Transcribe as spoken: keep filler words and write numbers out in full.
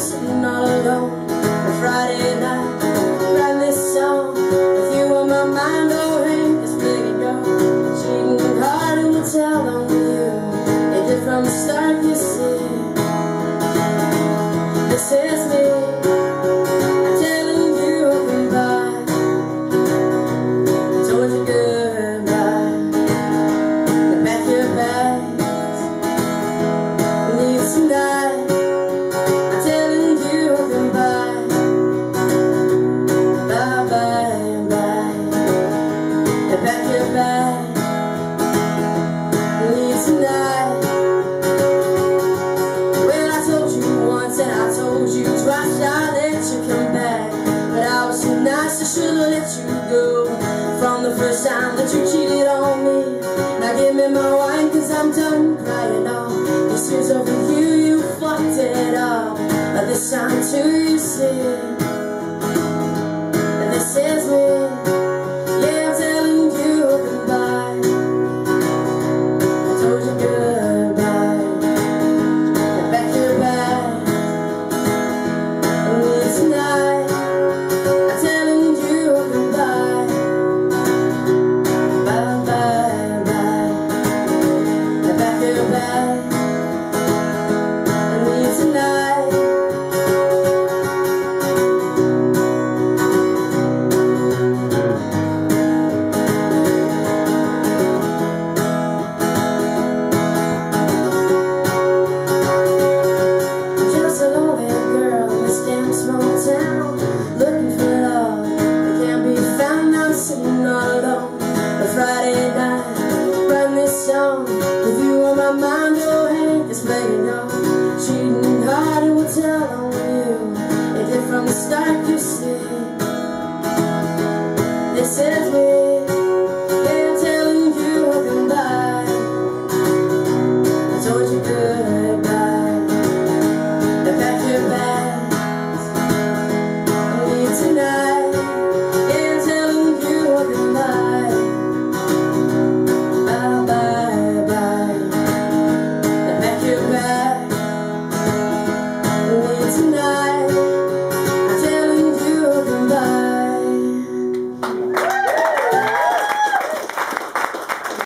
sitting all alone on Friday night, writing this song with you on my mind. Oh, Hank, this big girl, cheating hard and will tell on you. It did from the start, you see. This is me. I'm telling you goodbye. I told you goodbye. Now pack your bags, leave tonight. I'm telling you goodbye. Bye, bye, bye. Now pack your bags, leave tonight. Well, I told you once and I told you twice I'd let you come back, but I was too nice, I should've let you go from the first time that you cheated on me. Now give me my wine, cause I'm done crying all these years over you. You fucked it up, but this time too, you see. And this is me. Yeah, I'm telling you goodbye. I told you goodbye. Now pack your bags and leave tonight. I'm telling you goodbye. Bye, bye, bye. Now pack your bags and leave tonight. Just a lonely girl in this damn small town, looking for love that can't be found. I'm sitting all alone on a Friday night, writing this song with you on my mind. Oh, Hank, this begging girl, cheating hard and will tell on you. It did from the start, you see. This is me. Yeah, I'm telling you goodbye. I told you goodbye. Now pack your bags and leave tonight. Yeah, I'm telling you goodbye. Bye, bye, bye. Now pack your bags and leave tonight.